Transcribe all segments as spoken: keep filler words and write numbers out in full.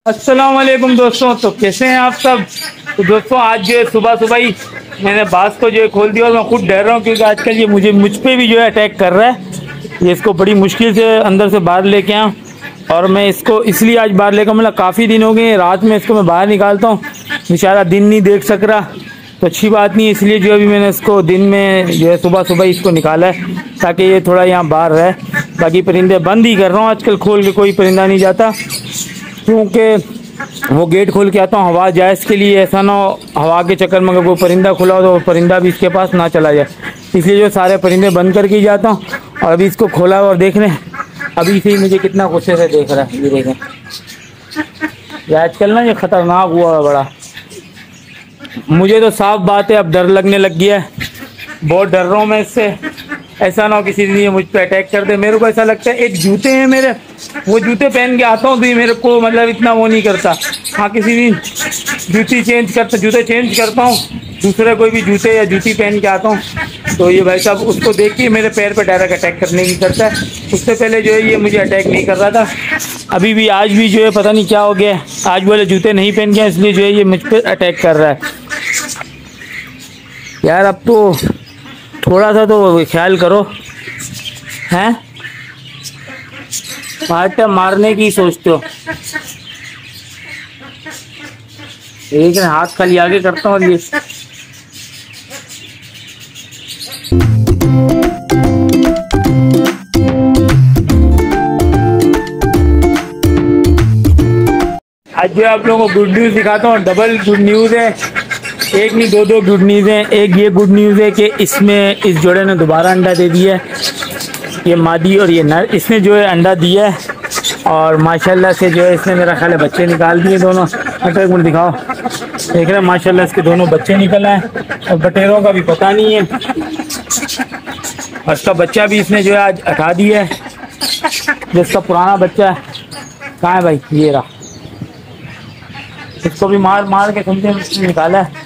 अस्सलाम वालेकुम दोस्तों। तो कैसे हैं आप सब। तो दोस्तों आज जो है सुबह सुबह ही मैंने बास को जो है खोल दिया और मैं खुद डर रहा हूँ क्योंकि आजकल ये मुझे मुझ पे भी जो है अटैक कर रहा है। ये इसको बड़ी मुश्किल से अंदर से बाहर लेके आया और मैं इसको इसलिए आज बाहर लेकर मतलब काफ़ी दिन हो गए, रात में इसको मैं बाहर निकालता हूँ, बेचारा दिन नहीं देख सक रहा तो अच्छी बात नहीं है, इसलिए जो अभी मैंने इसको दिन में जो है सुबह सुबह इसको निकाला है ताकि ये थोड़ा यहाँ बाहर रहे। बाकी परिंदे बंद ही कर रहा हूँ आजकल, खोल के कोई परिंदा नहीं जाता क्योंकि वो गेट खोल के आता हूँ हवा जाए इसके लिए, ऐसा ना हो हवा के चक्कर में अगर कोई परिंदा खुला हो तो परिंदा भी इसके पास ना चला जाए, इसलिए जो सारे परिंदे बंद करके ही जाता हूँ। और अभी इसको खोला और देख रहे हैं, अभी से ही मुझे कितना गुस्से से देख रहा है, ये देखें। ये आजकल ना ये खतरनाक हुआ है बड़ा, मुझे तो साफ बात है अब डर लगने लग गया है, बहुत डर रहा हूँ मैं इससे, ऐसा ना हो किसी दिन ये मुझ पे अटैक कर दे। मेरे को ऐसा लगता है एक जूते हैं मेरे, वो जूते पहन के आता हूँ तो ये मेरे को मतलब इतना वो नहीं करता। हाँ किसी दिन जूती चेंज करता जूते चेंज करता हूँ, दूसरे कोई भी जूते या जूती पहन के आता हूँ तो ये भाई साहब उसको देख के मेरे पैर पे डायरेक्ट अटैक करने की करता है। उससे पहले जो है ये मुझे अटैक नहीं कर रहा था, अभी भी आज भी जो है पता नहीं क्या हो गया, आज बोले जूते नहीं पहन गया इसलिए जो है ये मुझ पर अटैक कर रहा है। यार अब तो थोड़ा सा तो ख्याल करो, हैं मारते मारने की सोचते हो। एक हाथ खाली आगे करता हूँ ये आज जो आप लोगों को गुड न्यूज़ दिखाता हूँ, डबल गुड न्यूज़ है, एक नहीं दो दो गुड न्यूज़ हैं। एक ये गुड न्यूज़ है कि इसमें इस जोड़े ने दोबारा अंडा दे दिया है, ये मादी और ये नर, इसने जो है अंडा दिया है और माशाल्लाह से जो है इसने मेरा ख्याल है बच्चे निकाल दिए दोनों। अच्छा एक मिनट दिखाओ, देख रहे हैं माशाल्लाह इसके दोनों बच्चे निकल आए और बटेरों का भी पता नहीं है और इसका बच्चा भी इसने जो है आज हटा दिया है, जिसका पुराना बच्चा है कहाँ है भाई, ये रहा, इसको भी मार मार के समझे निकाला है।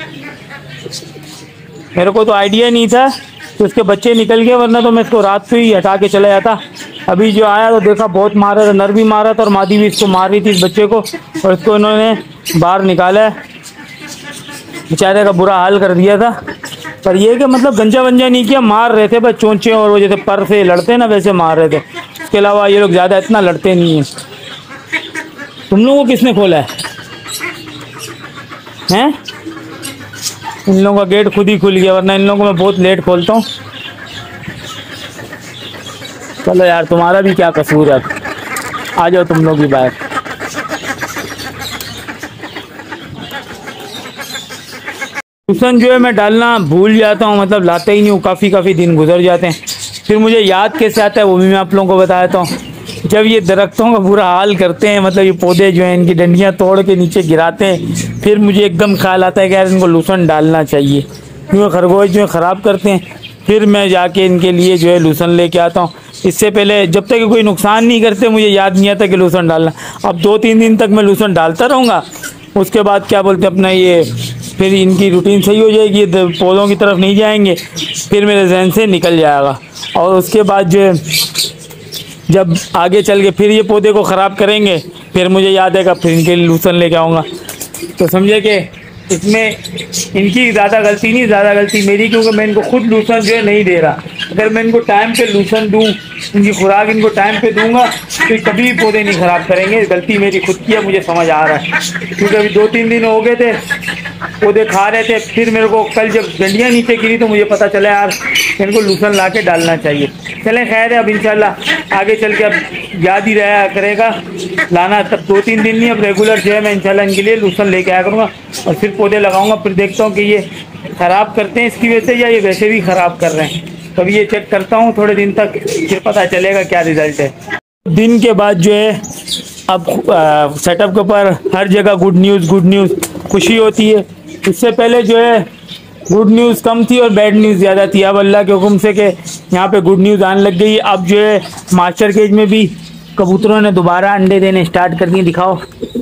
मेरे को तो आइडिया नहीं था तो उसके बच्चे निकल गए, वरना तो मैं इसको रात से ही हटा के चला जाता। अभी जो आया तो देखा बहुत मारा था, नर भी मारा था और मादी भी इसको मार रही थी इस बच्चे को, और इसको इन्होंने बाहर निकाला है, बेचारे का बुरा हाल कर दिया था। पर ये कि मतलब गंजा वंजा नहीं किया, मार रहे थे बस चोंचे और वो जैसे पर से लड़ते ना वैसे मार रहे थे, इसके अलावा ये लोग ज़्यादा इतना लड़ते नहीं हैं। तुम लोगों को किसने खोला है हैं? इन लोगों का गेट खुद ही खुल गया, वरना इन लोगों को मैं बहुत लेट खोलता हूँ। चलो यार तुम्हारा भी क्या कसूर है, आ जाओ तुम लोग भी बाहर। ट्यूशन जो है मैं डालना भूल जाता हूँ, मतलब लाता ही नहीं हूँ, काफ़ी काफ़ी दिन गुजर जाते हैं, फिर मुझे याद कैसे आता है वो भी मैं आप लोगों को बता देता हूँ। जब ये दरख्तों का बुरा हाल करते हैं, मतलब ये पौधे जो हैं इनकी डंडियाँ तोड़ के नीचे गिराते हैं, फिर मुझे एकदम ख्याल आता है कि यार इनको लूसन डालना चाहिए क्योंकि खरगोश जो है ख़राब करते हैं। फिर मैं जाके इनके लिए जो है लूसन लेके आता हूँ, इससे पहले जब तक कोई नुकसान नहीं करते मुझे याद नहीं आता कि लूसन डालना। अब दो तीन दिन तक मैं लूसन डालता रहूँगा, उसके बाद क्या बोलते हैं अपना ये फिर इनकी रूटीन सही हो जाएगी, पौधों की तरफ नहीं जाएंगे, फिर मेरे जहन से निकल जाएगा। और उसके बाद जो जब आगे चल के फिर ये पौधे को ख़राब करेंगे, फिर मुझे याद आएगा, फिर इनके लिए लूसन लेके आऊँगा। तो समझे कि इसमें इनकी ज़्यादा गलती नहीं, ज़्यादा गलती मेरी, क्योंकि मैं इनको खुद लूसन जो है नहीं दे रहा। अगर मैं इनको टाइम पे लूसन दूँ, इनकी खुराक इनको टाइम पे दूंगा तो कभी भी पौधे नहीं ख़राब करेंगे। गलती मेरी खुद की है, मुझे समझ आ रहा है, क्योंकि अभी दो तीन दिन हो गए थे पौधे खा रहे थे, फिर मेरे को कल जब डंडियाँ नीचे गिरी तो मुझे पता चला यार इनको लूसन ला के डालना चाहिए। चलें खैर है, अब इंशाल्लाह आगे चल के अब याद ही रहा करेगा लाना, तब दो तीन दिन नहीं, अब रेगुलर जो है मैं इंशाल्लाह इनके लिए लूसन लेके आया करूँगा और फिर पौधे लगाऊंगा। फिर देखता हूँ कि ये ख़राब करते हैं इसकी वजह से या ये वैसे भी ख़राब कर रहे हैं, तभी ये चेक करता हूँ थोड़े दिन तक, फिर पता चलेगा क्या रिज़ल्ट है। दिन के बाद जो है अब सेटअप के ऊपर हर जगह गुड न्यूज़ गुड न्यूज़ खुशी होती है। इससे पहले जो है गुड न्यूज़ कम थी और बैड न्यूज़ ज़्यादा थी, अब अल्लाह के हुक्म से कि यहाँ पे गुड न्यूज़ आने लग गई। अब जो है मास्टर केज में भी कबूतरों ने दोबारा अंडे देने स्टार्ट कर दिए, दिखाओ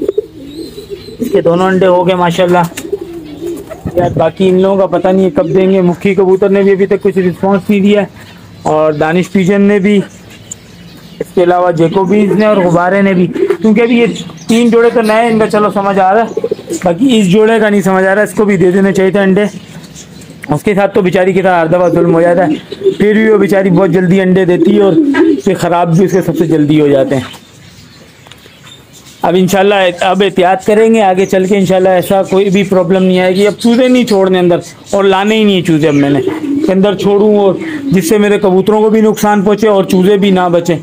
इसके दोनों अंडे हो गए माशाल्लाह। यार बाकी इन लोगों का पता नहीं है कब देंगे। मुखी कबूतर ने भी अभी तक कुछ रिस्पॉन्स नहीं दिया और दानिश पिजन ने भी, इसके अलावा जेकोबीज ने और गुब्बारे ने भी, क्योंकि अभी ये तीन जोड़े तो नए इनका चलो समझ आ रहा है, बाकी इस जोड़े का नहीं समझ आ रहा है। इसको भी दे देने चाहिए था अंडे, उसके साथ तो बेचारी की तरह हर दफ़ा जुल्म हो जाता है। फिर भी वो बेचारी बहुत जल्दी अंडे देती है और फिर ख़राब भी उसके सबसे जल्दी हो जाते हैं। अब इंशाल्लाह अब एहतियात करेंगे आगे चल के, इंशाल्लाह ऐसा कोई भी प्रॉब्लम नहीं आएगी। अब चूज़े नहीं छोड़ने अंदर, और लाने ही नहीं है चूज़े अब मैंने के अंदर छोड़ूँ, और जिससे मेरे कबूतरों को भी नुकसान पहुँचे और चूज़े भी ना बचें।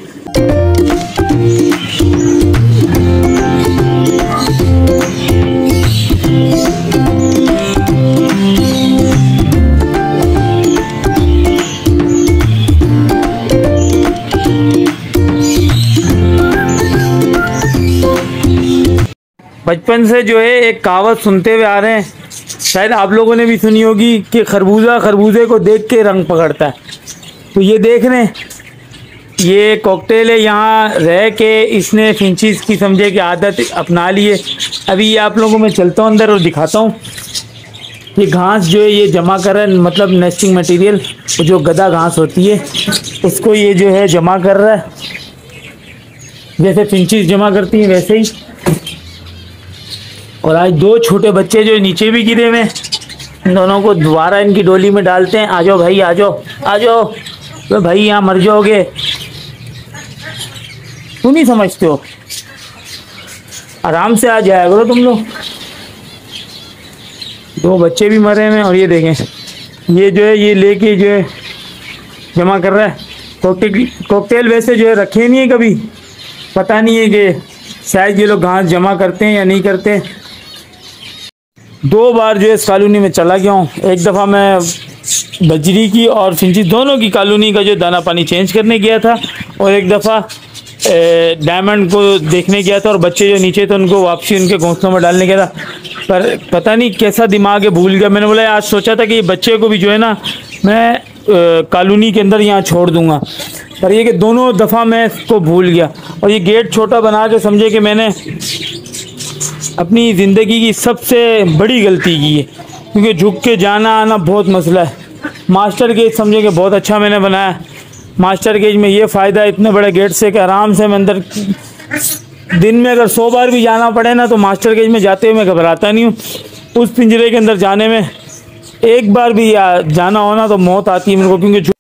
बचपन से जो है एक कहावत सुनते हुए आ रहे हैं, शायद आप लोगों ने भी सुनी होगी कि खरबूजा खरबूजे को देख के रंग पकड़ता है। तो ये देख रहे हैं, ये कॉकटेल है, यहाँ रह के इसने फिंचीज की समझे कि आदत अपना ली है। अभी ये आप लोगों में चलता हूँ अंदर और दिखाता हूँ। ये घास जो है ये जमा कर रहा है, मतलब नेस्टिंग मटेरियल जो गदा घास होती है उसको ये जो है जमा कर रहा है, जैसे फिंचीज जमा करती हैं वैसे ही। और आज दो छोटे बच्चे जो नीचे भी गिरे हुए, इन दोनों को दोबारा इनकी डोली में डालते हैं। आ जाओ भाई, आ जाओ आ जाओ। तो भाई यहाँ मर जाओगे, तुम नहीं समझते हो, आराम से आ जाया करो तुम लोग। दो बच्चे भी मरे हैं, और ये देखें ये जो है ये लेके जो है जमा कर रहा है। कॉकटेल कॉकटेल वैसे जो है रखे नहीं है कभी, पता नहीं है कि शायद ये लोग घास जमा करते हैं या नहीं करते। दो बार जो है इस कॉलोनी में चला गया हूँ। एक दफ़ा मैं बजरी की और फिंची दोनों की कॉलोनी का जो दाना पानी चेंज करने गया था, और एक दफ़ा डायमंड को देखने गया था, और बच्चे जो नीचे थे उनको वापसी उनके घोंसलों में डालने गया था। पर पता नहीं कैसा दिमाग है, भूल गया। मैंने बोला आज सोचा था कि बच्चे को भी जो है ना मैं कॉलोनी के अंदर यहाँ छोड़ दूँगा, पर ये कि दोनों दफ़ा मैं इसको भूल गया। और ये गेट छोटा बना के समझे कि मैंने अपनी ज़िंदगी की सबसे बड़ी गलती की है, क्योंकि झुक के जाना आना बहुत मसला है। मास्टर गेज समझे कि बहुत अच्छा मैंने बनाया। मास्टर गेज में ये फ़ायदा इतने बड़े गेट से कि आराम से मैं अंदर दिन में अगर सौ बार भी जाना पड़े ना तो मास्टर गेज में जाते हुए मैं घबराता नहीं हूँ। उस पिंजरे के अंदर जाने में एक बार भी जाना होना तो मौत आती है मेरे को, क्योंकि